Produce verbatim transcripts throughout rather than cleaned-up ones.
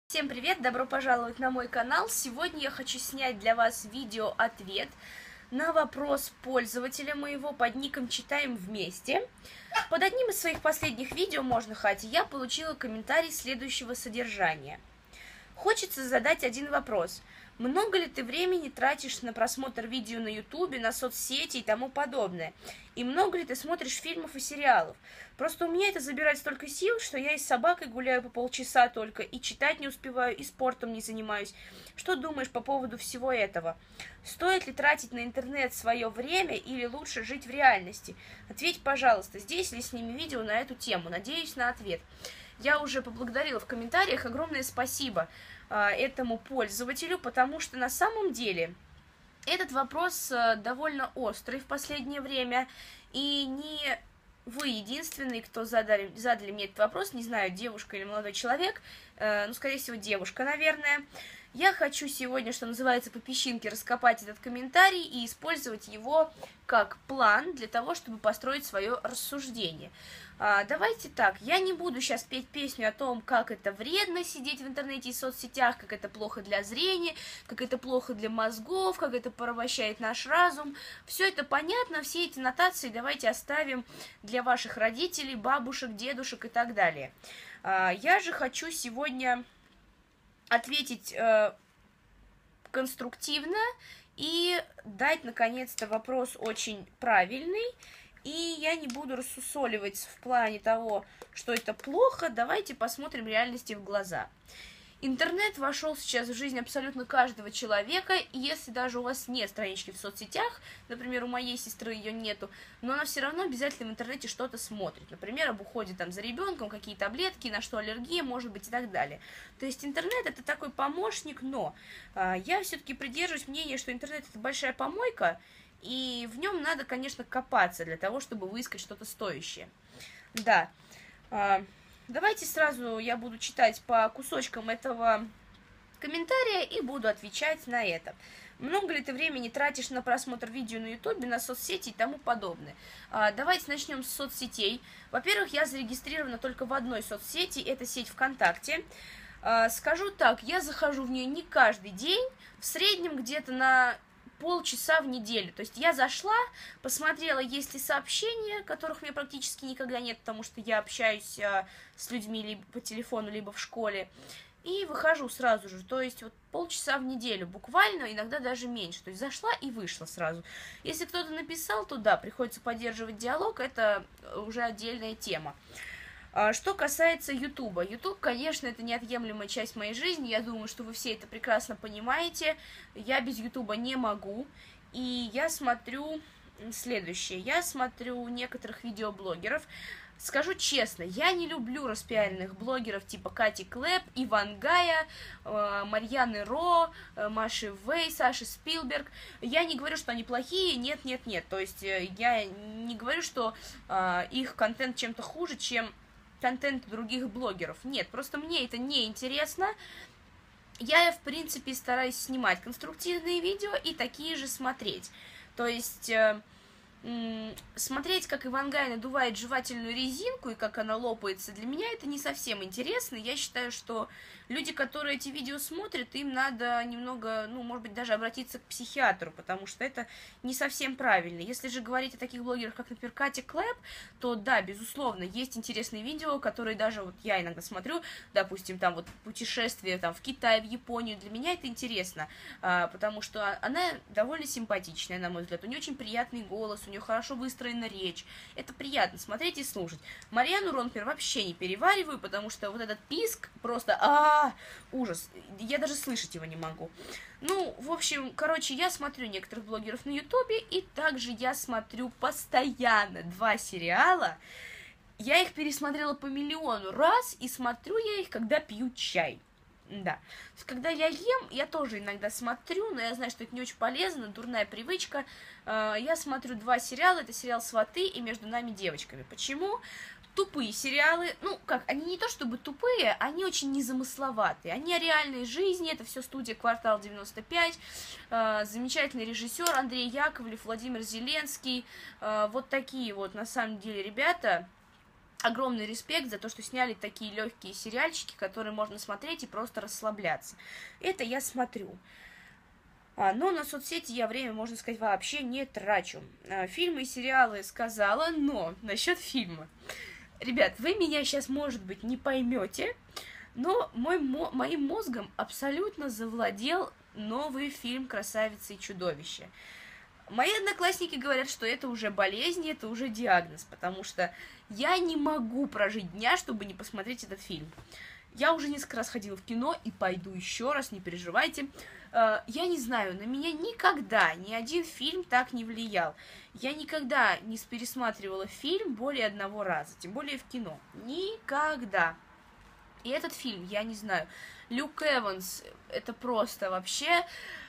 Всем привет! Добро пожаловать на мой канал! Сегодня я хочу снять для вас видео-ответ на вопрос пользователя моего под ником «Читаем вместе». Под одним из своих последних видео «Можно хати» я получила комментарий следующего содержания. Хочется задать один вопрос. Много ли ты времени тратишь на просмотр видео на ютубе, на соцсети и тому подобное? И много ли ты смотришь фильмов и сериалов? Просто у меня это забирает столько сил, что я и с собакой гуляю по полчаса только, и читать не успеваю, и спортом не занимаюсь. Что думаешь по поводу всего этого? Стоит ли тратить на интернет свое время или лучше жить в реальности? Ответь, пожалуйста, здесь ли сними видео на эту тему. Надеюсь на ответ. Я уже поблагодарила в комментариях, огромное спасибо а, этому пользователю, потому что на самом деле этот вопрос а, довольно острый в последнее время, и не вы единственный, кто задали, задали мне этот вопрос, не знаю, девушка или молодой человек, э, ну, скорее всего, девушка, наверное. Я хочу сегодня, что называется, по песчинке раскопать этот комментарий и использовать его как план для того, чтобы построить свое рассуждение. А, давайте так, я не буду сейчас петь песню о том, как это вредно сидеть в интернете и соцсетях, как это плохо для зрения, как это плохо для мозгов, как это порабощает наш разум. Все это понятно, все эти нотации давайте оставим для ваших родителей, бабушек, дедушек и так далее. А, я же хочу сегодня ответить э, конструктивно и дать, наконец-то, вопрос очень правильный. И я не буду рассусоливать в плане того, что это плохо. Давайте посмотрим реальности в глаза. Интернет вошел сейчас в жизнь абсолютно каждого человека, и если даже у вас нет странички в соцсетях, например, у моей сестры ее нету, но она все равно обязательно в интернете что-то смотрит. Например, об уходе там за ребенком, какие таблетки, на что аллергия может быть и так далее. То есть интернет это такой помощник, но а, я все-таки придерживаюсь мнения, что интернет это большая помойка, и в нем надо, конечно, копаться для того, чтобы выискать что-то стоящее. Да. А, давайте сразу я буду читать по кусочкам этого комментария и буду отвечать на это. Много ли ты времени тратишь на просмотр видео на ютубе, на соцсети и тому подобное? А, давайте начнем с соцсетей. Во-первых, я зарегистрирована только в одной соцсети, это сеть ВКонтакте. А, скажу так, я захожу в нее не каждый день, в среднем где-то на полчаса в неделю. То есть я зашла, посмотрела, есть ли сообщения, которых у меня практически никогда нет, потому что я общаюсь а, с людьми либо по телефону, либо в школе, и выхожу сразу же. То есть вот полчаса в неделю, буквально, иногда даже меньше. То есть зашла и вышла сразу. Если кто-то написал, то да, приходится поддерживать диалог, это уже отдельная тема. Что касается Ютуба. Ютуб, конечно, это неотъемлемая часть моей жизни. Я думаю, что вы все это прекрасно понимаете. Я без Ютуба не могу. И я смотрю следующее. Я смотрю некоторых видеоблогеров. Скажу честно, я не люблю распиаренных блогеров типа Кати Клэп, Ивангая, э, Марьяны Ро, э, Маши Вэй, Саши Спилберг. Я не говорю, что они плохие, нет, нет, нет. То есть э, я не говорю, что э, их контент чем-то хуже, чем контент других блогеров. Нет, просто мне это не интересно. Я, в принципе, стараюсь снимать конструктивные видео и такие же смотреть. То есть э, э, смотреть, как Ивангай надувает жевательную резинку и как она лопается, для меня это не совсем интересно. Я считаю, что люди, которые эти видео смотрят, им надо немного, ну, может быть, даже обратиться к психиатру, потому что это не совсем правильно. Если же говорить о таких блогерах, как, например, Катя Клэп, то да, безусловно, есть интересные видео, которые даже вот я иногда смотрю, допустим, там вот путешествие там в Китай, в Японию, для меня это интересно, а, потому что она довольно симпатичная, на мой взгляд, у нее очень приятный голос, у нее хорошо выстроена речь, это приятно смотреть и слушать. Марьяну Ро, например, вообще не перевариваю, потому что вот этот писк просто, а ужас, я даже слышать его не могу. Ну, в общем, короче, я смотрю некоторых блогеров на ютубе, и также я смотрю постоянно два сериала. Я их пересмотрела по миллиону раз, и смотрю я их, когда пью чай. Да. Когда я ем, я тоже иногда смотрю, но я знаю, что это не очень полезно, дурная привычка. Я смотрю два сериала, это сериал «Сваты» и «Между нами девочками». Почему? Тупые сериалы, ну, как, они не то чтобы тупые, они очень незамысловатые, они о реальной жизни, это все студия «Квартал девяносто пять», э, замечательный режиссер Андрей Яковлев, Владимир Зеленский, э, вот такие вот, на самом деле, ребята, огромный респект за то, что сняли такие легкие сериальчики, которые можно смотреть и просто расслабляться. Это я смотрю. А, но на соцсети я время, можно сказать, вообще не трачу. А, фильмы и сериалы сказала, но насчет фильма. Ребят, вы меня сейчас, может быть, не поймете, но мой, мо моим мозгом абсолютно завладел новый фильм «Красавица и чудовище». Мои одноклассники говорят, что это уже болезнь, это уже диагноз, потому что я не могу прожить дня, чтобы не посмотреть этот фильм. Я уже несколько раз ходила в кино и пойду еще раз, не переживайте. Я не знаю, на меня никогда ни один фильм так не влиял. Я никогда не пересматривала фильм более одного раза, тем более в кино. Никогда. И этот фильм, я не знаю, Люк Эванс, это просто вообще...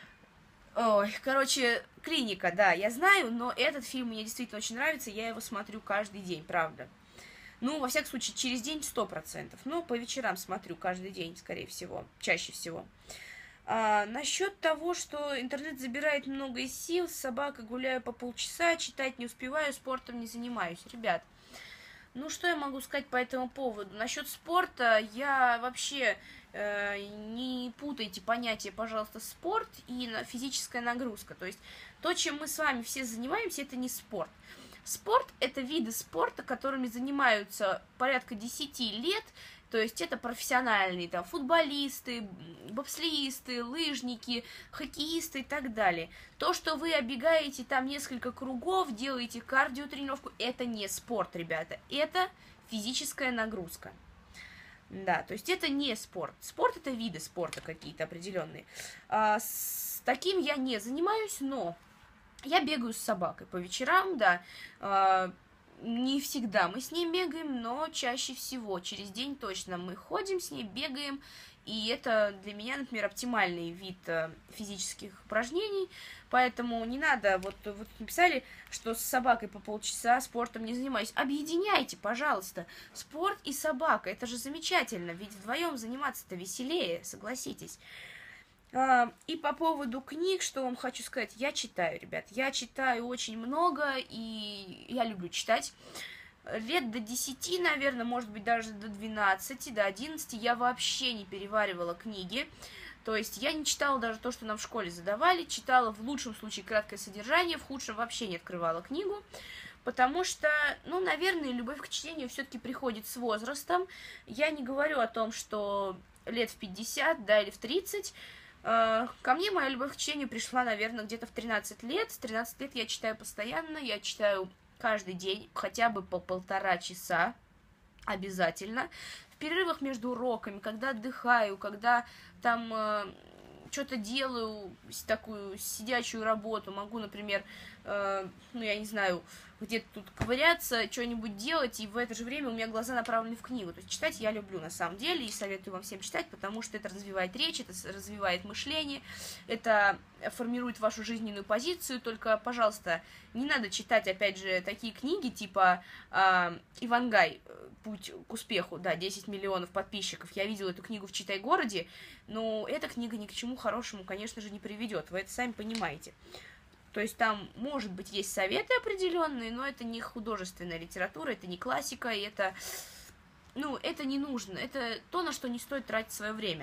Ой, короче, клиника, да, я знаю, но этот фильм мне действительно очень нравится, я его смотрю каждый день, правда. Ну, во всяком случае, через день сто процентов. Но по вечерам смотрю каждый день, скорее всего, чаще всего. А, насчет того, что интернет забирает много из сил, с собакой гуляю по полчаса, читать не успеваю, спортом не занимаюсь. Ребят, ну что я могу сказать по этому поводу? Насчет спорта я вообще... Э, не путайте понятия, пожалуйста, спорт и физическая нагрузка. То есть то, чем мы с вами все занимаемся, это не спорт. Спорт – это виды спорта, которыми занимаются порядка десяти лет. То есть это профессиональные там, футболисты, бобслеисты, лыжники, хоккеисты и так далее. То, что вы обегаете там несколько кругов, делаете кардиотренировку, это не спорт, ребята. Это физическая нагрузка. Да, то есть это не спорт. Спорт — это виды спорта какие-то определенные. А, с таким я не занимаюсь, но я бегаю с собакой по вечерам, да. А, не всегда мы с ней бегаем, но чаще всего, через день точно мы ходим с ней, бегаем. И это для меня, например, оптимальный вид э, физических упражнений. Поэтому не надо, вот, вот написали, что с собакой по полчаса спортом не занимаюсь. Объединяйте, пожалуйста, спорт и собака. Это же замечательно, ведь вдвоем заниматься-то веселее, согласитесь. А, и по поводу книг, что вам хочу сказать, я читаю, ребят. Я читаю очень много, и я люблю читать. Лет до десяти, наверное, может быть, даже до двенадцати, до одиннадцати я вообще не переваривала книги. То есть я не читала даже то, что нам в школе задавали. Читала в лучшем случае краткое содержание, в худшем вообще не открывала книгу. Потому что, ну, наверное, любовь к чтению все-таки приходит с возрастом. Я не говорю о том, что лет в пятьдесят, да, или в тридцать. Ко мне моя любовь к чтению пришла, наверное, где-то в тринадцать лет. С тринадцати лет я читаю постоянно, я читаю... каждый день, хотя бы по полтора часа, обязательно. В перерывах между уроками, когда отдыхаю, когда там э, что-то делаю, такую сидячую работу, могу, например, э, ну, я не знаю, где-то тут ковыряться, что-нибудь делать, и в это же время у меня глаза направлены в книгу. То есть читать я люблю на самом деле, и советую вам всем читать, потому что это развивает речь, это развивает мышление, это формирует вашу жизненную позицию. Только, пожалуйста, не надо читать, опять же, такие книги, типа э, Ивангай, «Путь к успеху», да, десять миллионов подписчиков. Я видела эту книгу в Читай-городе, но эта книга ни к чему хорошему, конечно же, не приведет, вы это сами понимаете. То есть там, может быть, есть советы определенные, но это не художественная литература, это не классика, и это, ну, это не нужно. Это то, на что не стоит тратить свое время.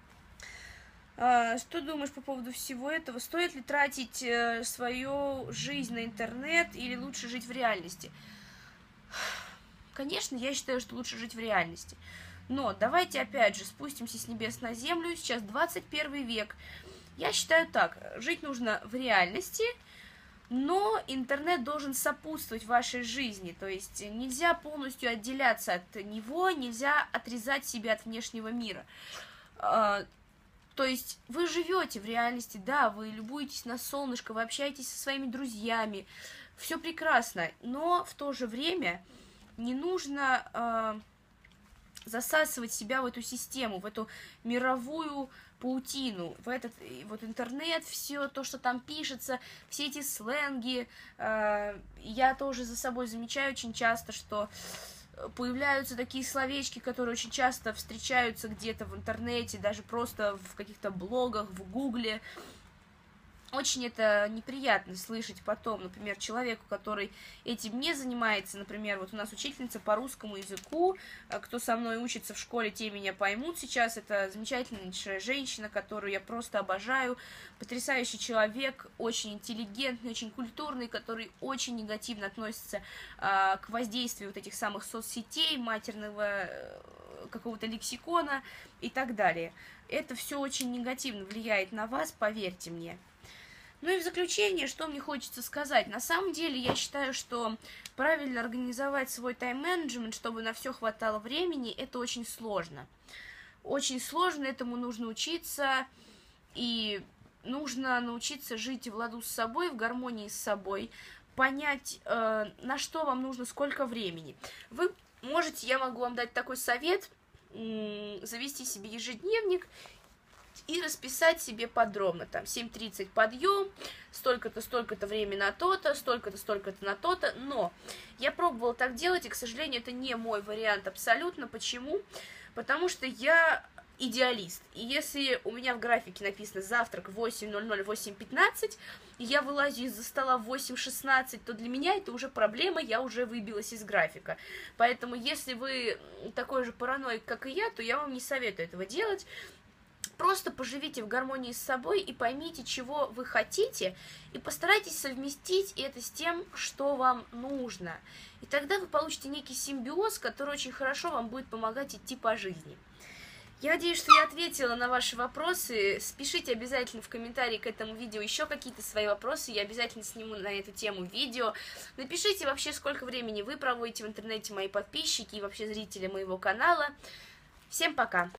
А, что думаешь по поводу всего этого? Стоит ли тратить э, свою жизнь на интернет или лучше жить в реальности? Конечно, я считаю, что лучше жить в реальности. Но давайте, опять же, спустимся с небес на землю. Сейчас двадцать первый век. Я считаю так, жить нужно в реальности, но интернет должен сопутствовать вашей жизни, то есть нельзя полностью отделяться от него, нельзя отрезать себя от внешнего мира. То есть вы живете в реальности, да, вы любуетесь на солнышко, вы общаетесь со своими друзьями, все прекрасно, но в то же время не нужно засасывать себя в эту систему, в эту мировую паутину, в этот вот интернет, все то, что там пишется, все эти сленги. Э, я тоже за собой замечаю очень часто, что появляются такие словечки, которые очень часто встречаются где-то в интернете, даже просто в каких-то блогах, в гугле. Очень это неприятно слышать потом, например, человеку, который этим не занимается, например, вот у нас учительница по русскому языку, кто со мной учится в школе, те меня поймут сейчас, это замечательнейшая женщина, которую я просто обожаю, потрясающий человек, очень интеллигентный, очень культурный, который очень негативно относится а, к воздействию вот этих самых соцсетей, матерного какого-то лексикона и так далее. Это все очень негативно влияет на вас, поверьте мне. Ну и в заключение, что мне хочется сказать. На самом деле, я считаю, что правильно организовать свой тайм-менеджмент, чтобы на все хватало времени, это очень сложно. Очень сложно, этому нужно учиться, и нужно научиться жить в ладу с собой, в гармонии с собой, понять, э, на что вам нужно, сколько времени. Вы можете, я могу вам дать такой совет, завести себе ежедневник и расписать себе подробно, там, семь тридцать подъем, столько-то, столько-то время на то-то, столько-то, столько-то на то-то, но я пробовала так делать, и, к сожалению, это не мой вариант абсолютно. Почему? Потому что я идеалист, и если у меня в графике написано завтрак в восемь ноль ноль, восемь пятнадцать, и я вылазю из-за стола в восемь шестнадцать, то для меня это уже проблема, я уже выбилась из графика. Поэтому, если вы такой же параноик, как и я, то я вам не советую этого делать. Просто поживите в гармонии с собой и поймите, чего вы хотите, и постарайтесь совместить это с тем, что вам нужно. И тогда вы получите некий симбиоз, который очень хорошо вам будет помогать идти по жизни. Я надеюсь, что я ответила на ваши вопросы. Пишите обязательно в комментарии к этому видео еще какие-то свои вопросы, я обязательно сниму на эту тему видео. Напишите вообще, сколько времени вы проводите в интернете, мои подписчики и вообще зрители моего канала. Всем пока!